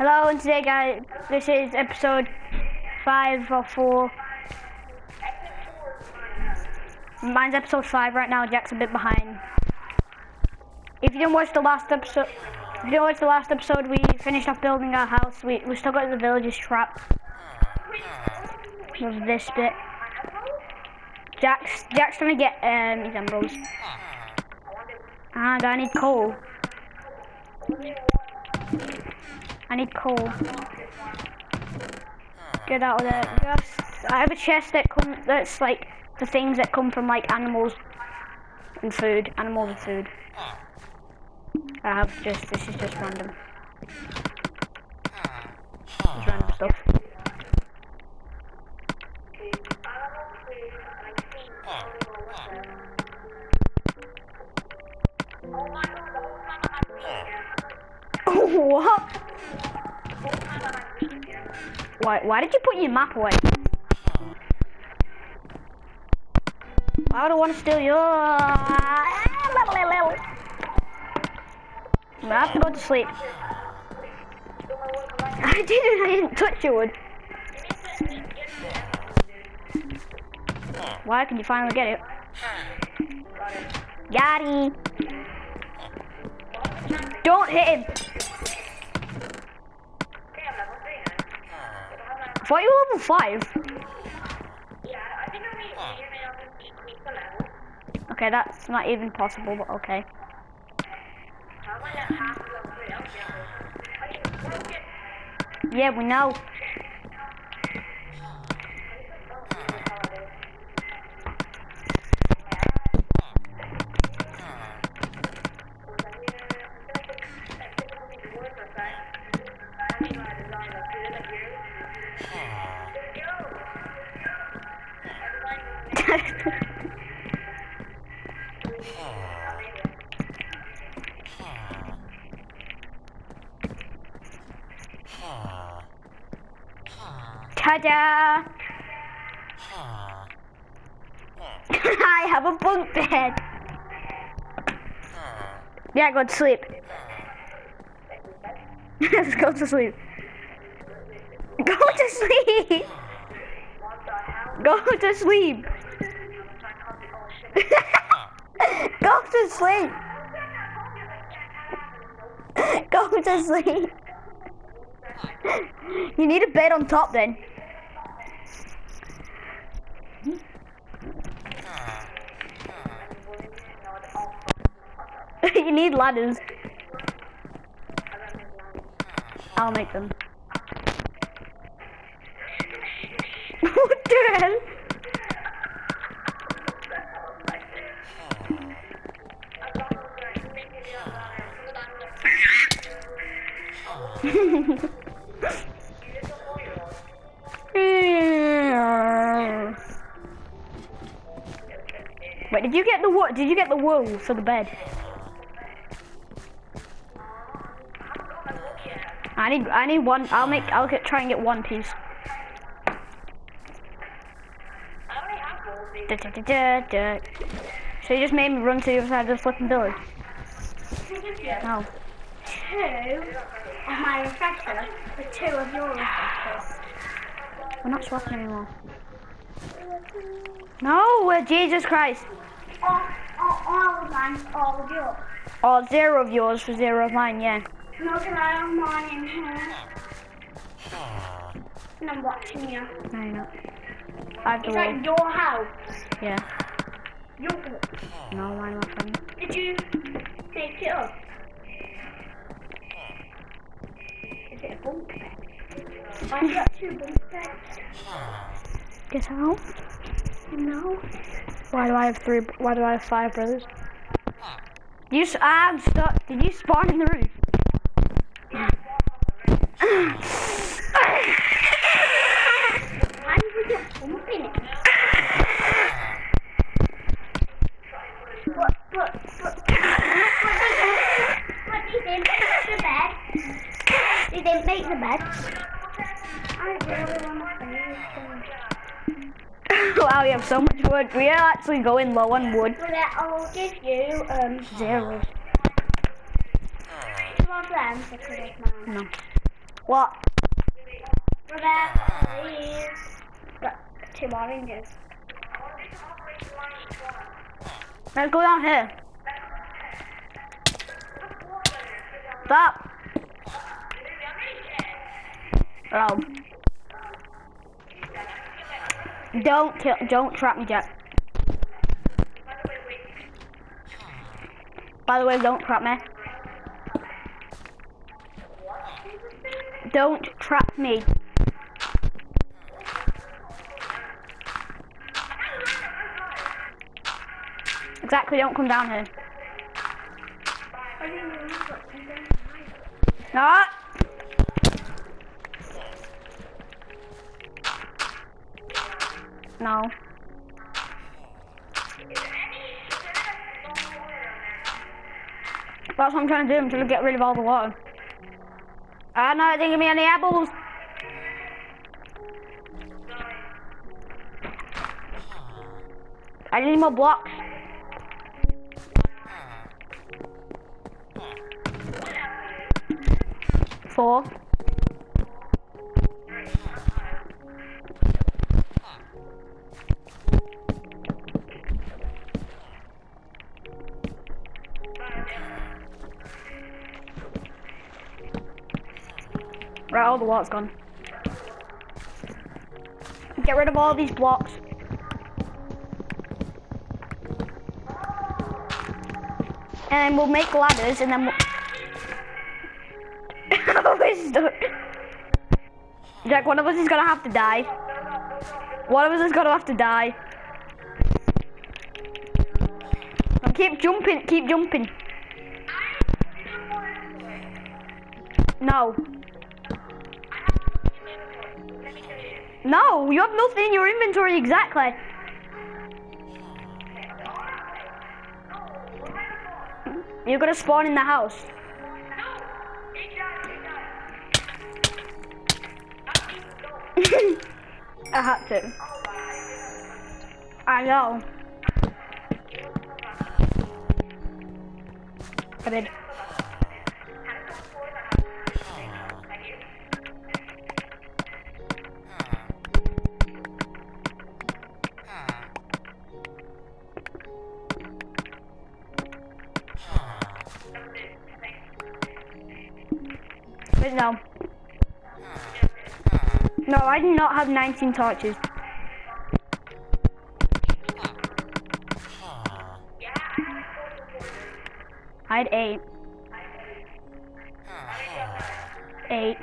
Hello, and today, guys, this is episode 5 or 4. Mine's episode 5 right now. Jack's a bit behind. If you didn't watch the last episode, we finished off building our house. We still got the villager's trap with this bit. Jack's trying to get his emeralds. And I need coal. I need coal. Get out of there. Yes. I have a chest that's like the things that come from like animals and food. Animals and food. This is just random. Just random stuff. What? Why did you put your map away? Why would I want to steal your... I have to go to sleep. I didn't touch your wood. Why can you finally get it? Got Don't hit him. I thought you were level 5. Okay, that's not even possible, but okay. Yeah, we know. Ta-da! I have a bunk bed. Yeah, go to sleep. Let's go to sleep. Go to sleep. Go to sleep. Go to sleep. Go to sleep. You need a bed on top then. You need ladders. I'll make them. What the hell? Wait, did you get the wool? Did you get the wool for the bed? I need one. I'll try and get one piece. So you just made me run to the other side of the flipping building. No. 2 of my refresher for 2 of your refreshers. We're not swapping anymore. No, Jesus Christ. All of mine, all of yours. Oh, 0 of yours for 0 of mine, yeah. No, can I have mine in here? And I'm watching you. No, you're not. I have the Is wall. that your house? Yeah. Your No, mine, my friend. Did you make it up? Is it a bunk bed? I've got 2 bunk beds. Get out. No. Why do I have 3? Why do I have 5 brothers? I'm stuck. Did you spawn in the roof? Why did you get bunk in it? What did they make the bed? Did they make the bed? I really want to finish. Wow, we have so much wood. We are actually going low on wood. Well, I'll give you 0. 2 of them for 2 of mine. No. What? Rebecca, please. Got 2 oranges. Let's go down here. Stop. Oh. Don't trap me, Jack. By the way, don't trap me. Don't trap me. Exactly, don't come down here. No. No. That's what I'm trying to do. I'm trying to get rid of all the water. Ah, no, it didn't give me any apples. I need more blocks. Four. Right, all the water's gone. Get rid of all these blocks. And then we'll make ladders and then we'll... We're stuck. Jack, one of us is gonna have to die. One of us is gonna have to die. Now keep jumping, keep jumping. No. No, you have nothing in your inventory, exactly. You're gonna spawn in the house. I had to. I know. I did. Wait, no. No, I do not have 19 torches. I had 8. 8.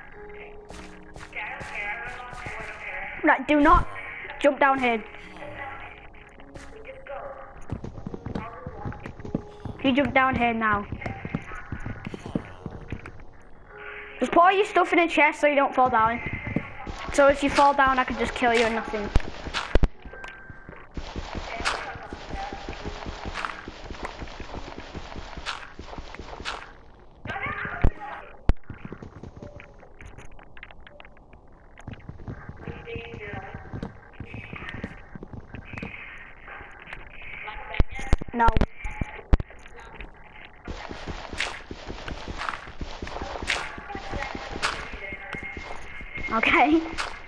Right, do not jump down here. You jump down here now. Just put all your stuff in a chest so you don't fall down. So if you fall down, I can just kill you and nothing. No. Okay.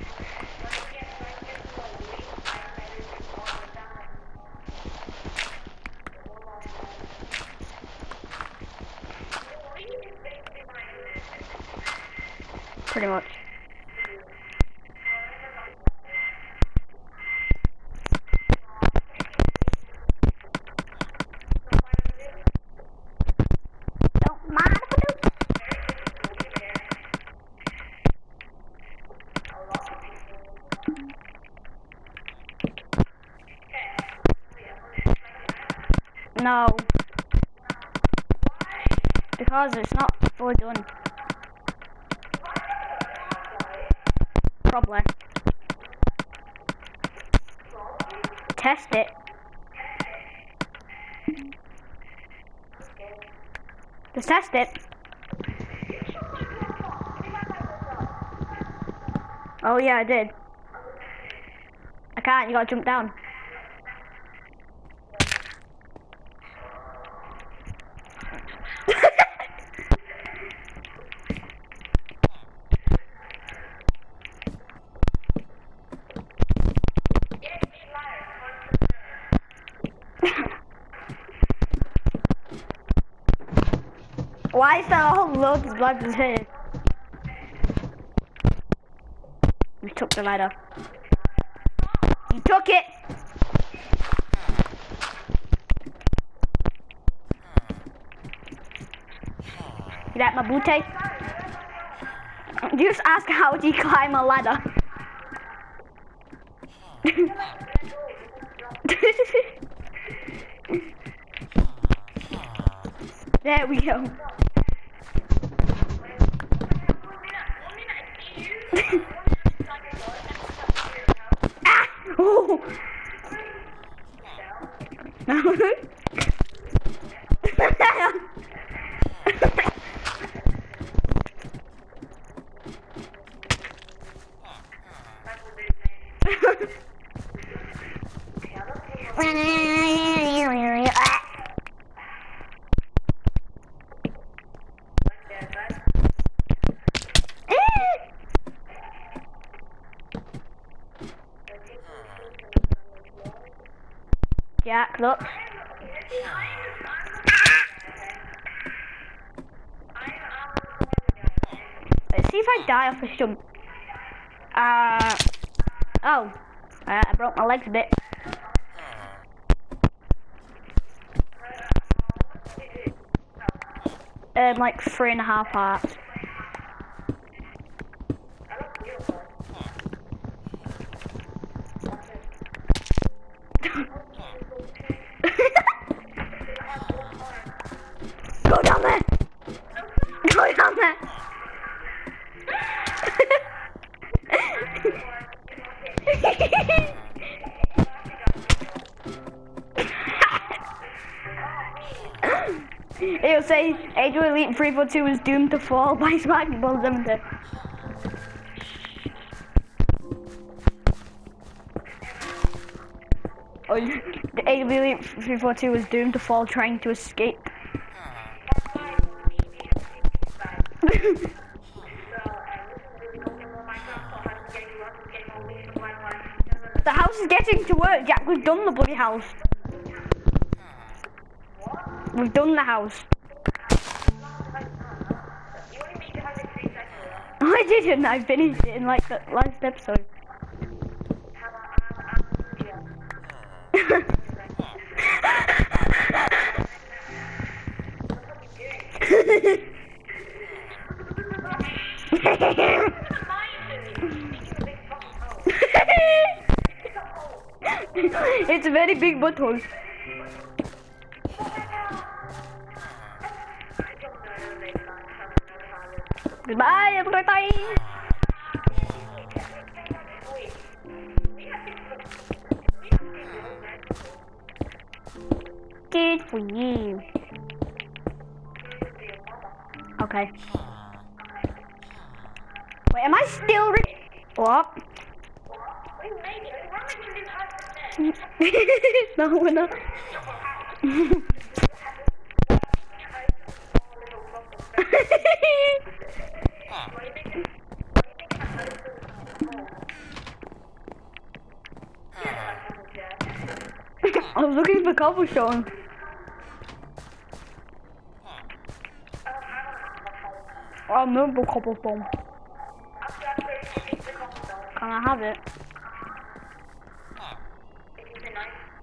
Pretty much. Don't mind if I do. No. Because it's not fully done. Probably. Test it. Just test it. Oh yeah, I did. I can't, you gotta jump down. Why is there all loads of ladders here? We took the ladder. You took it! You like my booty? Just ask how do you climb a ladder? There we go. Ah! Oh! Jack, look. Let's see if I die off this jump. Oh. I broke my legs a bit. Like 3.5 hearts. Go down there! Go down there! It'll say Age of Elite 342 is doomed to fall by Smacking Balls, isn't it? Oh, the Age of Elite 342 is doomed to fall trying to escape. The house is getting to work, Jack. We've done the bloody house. We've done the house. I didn't. I finished it in like the last episode. It's a very big butthole. Goodbye, everybody. Good for you. Okay. Wait, am I still what? No, we're not. I was looking for cobblestone. Oh, no cobblestone. Can I have it?